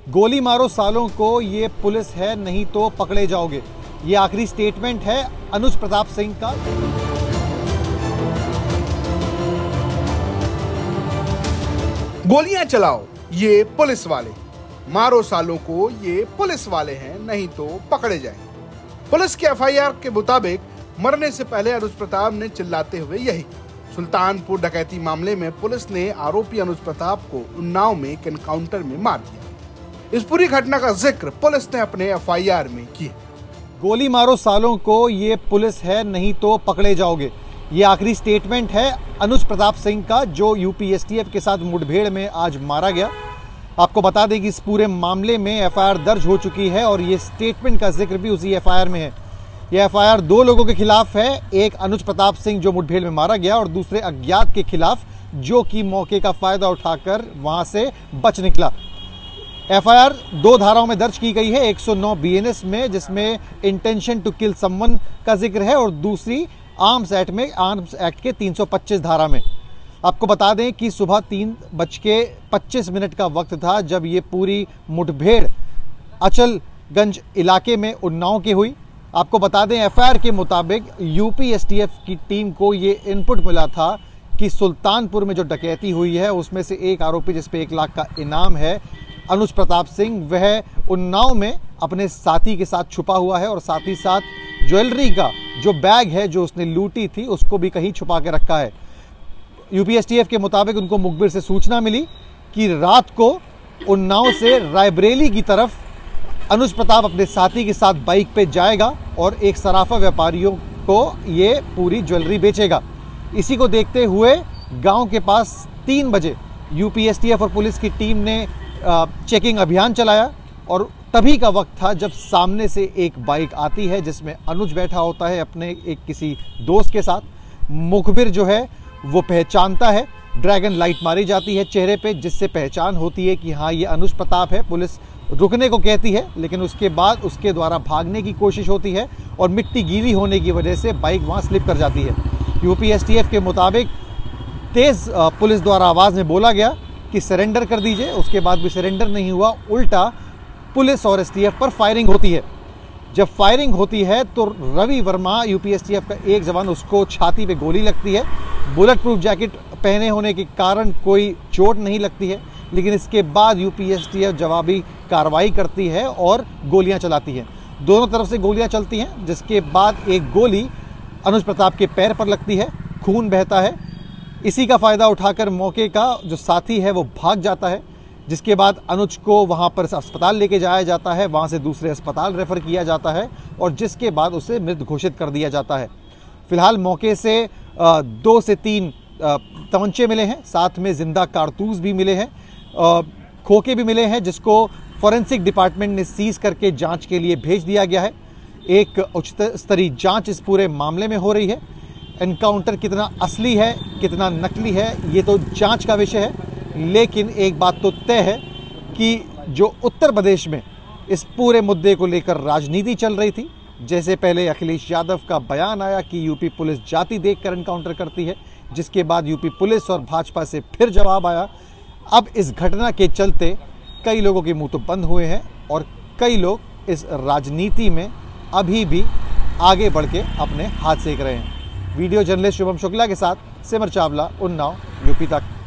गोली मारो सालों को, ये पुलिस है नहीं तो पकड़े जाओगे। ये आखिरी स्टेटमेंट है अनुज प्रताप सिंह का। गोलियां चलाओ ये पुलिस वाले, मारो सालों को ये पुलिस वाले हैं, नहीं तो पकड़े जाएंगे। पुलिस के एफआईआर के मुताबिक मरने से पहले अनुज प्रताप ने चिल्लाते हुए यही सुल्तानपुर डकैती मामले में पुलिस ने आरोपी अनुज प्रताप को उन्नाव में एक एनकाउंटर में मार दिया। इस पूरी घटना का जिक्र पुलिस ने अपने एफआईआर में किया। गोली मारो सालों को, ये पुलिस है नहीं तो पकड़े जाओगे। ये आखिरी स्टेटमेंट है अनुज प्रताप सिंह का, जो यूपी एसटीएफ के साथ मुठभेड़ में आज मारा गया। आपको बता दें कि इस पूरे मामले में एफआईआर दर्ज हो चुकी है और ये स्टेटमेंट का जिक्र भी उसी एफआईआर में है। यह एफआईआर दो लोगों के खिलाफ है, एक अनुज प्रताप सिंह जो मुठभेड़ में मारा गया और दूसरे अज्ञात के खिलाफ जो कि मौके का फायदा उठाकर वहां से बच निकला। एफआईआर दो धाराओं में दर्ज की गई है, 109 बीएनएस में जिसमें इंटेंशन टू किल समवन का जिक्र है और दूसरी आर्म्स एक्ट के 325 धारा में। आपको बता दें कि सुबह 3:25 का वक्त था जब ये पूरी मुठभेड़ अचलगंज इलाके में उन्नाव की हुई। आपको बता दें एफआईआर के मुताबिक यूपी एसटीएफ की टीम को ये इनपुट मिला था कि सुल्तानपुर में जो डकैती हुई है उसमें से एक आरोपी जिस पे 1 लाख का इनाम है अनुज प्रताप सिंह, वह उन्नाव में अपने साथी के साथ छुपा हुआ है और साथ ही साथ ज्वेलरी का जो बैग है जो उसने लूटी थी उसको भी कहीं छुपा के रखा है। यूपी एसटीएफ के मुताबिक उनको मुखबिर से सूचना मिली कि रात को उन्नाव से रायबरेली की तरफ अनुज प्रताप अपने साथी के साथ बाइक पे जाएगा और एक सराफा व्यापारियों को ये पूरी ज्वेलरी बेचेगा। इसी को देखते हुए गांव के पास 3 बजे यूपी एसटीएफ और पुलिस की टीम ने चेकिंग अभियान चलाया और तभी का वक्त था जब सामने से एक बाइक आती है जिसमें अनुज बैठा होता है अपने एक किसी दोस्त के साथ। मुखबिर जो है वो पहचानता है, ड्रैगन लाइट मारी जाती है चेहरे पे जिससे पहचान होती है कि हाँ ये अनुज प्रताप है। पुलिस रुकने को कहती है लेकिन उसके बाद उसके द्वारा भागने की कोशिश होती है और मिट्टी गीली होने की वजह से बाइक वहाँ स्लिप कर जाती है। यूपी एसटीएफ के मुताबिक तेज़ पुलिस द्वारा आवाज़ में बोला गया कि सरेंडर कर दीजिए, उसके बाद भी सरेंडर नहीं हुआ। उल्टा पुलिस और एसटीएफ पर फायरिंग होती है। जब फायरिंग होती है तो रवि वर्मा यूपी एसटीएफ का एक जवान, उसको छाती पे गोली लगती है। बुलेट प्रूफ जैकेट पहने होने के कारण कोई चोट नहीं लगती है, लेकिन इसके बाद यूपी एसटीएफ जवाबी कार्रवाई करती है और गोलियां चलाती है। दोनों तरफ से गोलियां चलती हैं जिसके बाद एक गोली अनुज प्रताप के पैर पर लगती है, खून बहता है। इसी का फ़ायदा उठाकर मौके का जो साथी है वो भाग जाता है, जिसके बाद अनुज को वहां पर अस्पताल लेके जाया जाता है, वहां से दूसरे अस्पताल रेफ़र किया जाता है और जिसके बाद उसे मृत घोषित कर दिया जाता है। फिलहाल मौके से 2 से 3 तमंचे मिले हैं, साथ में जिंदा कारतूस भी मिले हैं, खोखे भी मिले हैं जिसको फॉरेंसिक डिपार्टमेंट ने सीज करके जाँच के लिए भेज दिया गया है। एक उच्च स्तरीय जाँच इस पूरे मामले में हो रही है। एनकाउंटर कितना असली है कितना नकली है ये तो जांच का विषय है, लेकिन एक बात तो तय है कि जो उत्तर प्रदेश में इस पूरे मुद्दे को लेकर राजनीति चल रही थी, जैसे पहले अखिलेश यादव का बयान आया कि यूपी पुलिस जाति देखकर एनकाउंटर करती है, जिसके बाद यूपी पुलिस और भाजपा से फिर जवाब आया। अब इस घटना के चलते कई लोगों के मुंह तो बंद हुए हैं और कई लोग इस राजनीति में अभी भी आगे बढ़ के अपने हाथ सेक रहे हैं। वीडियो जर्नलिस्ट शुभम शुक्ला के साथ सिमर चावला, उन्नाव, यूपी तक।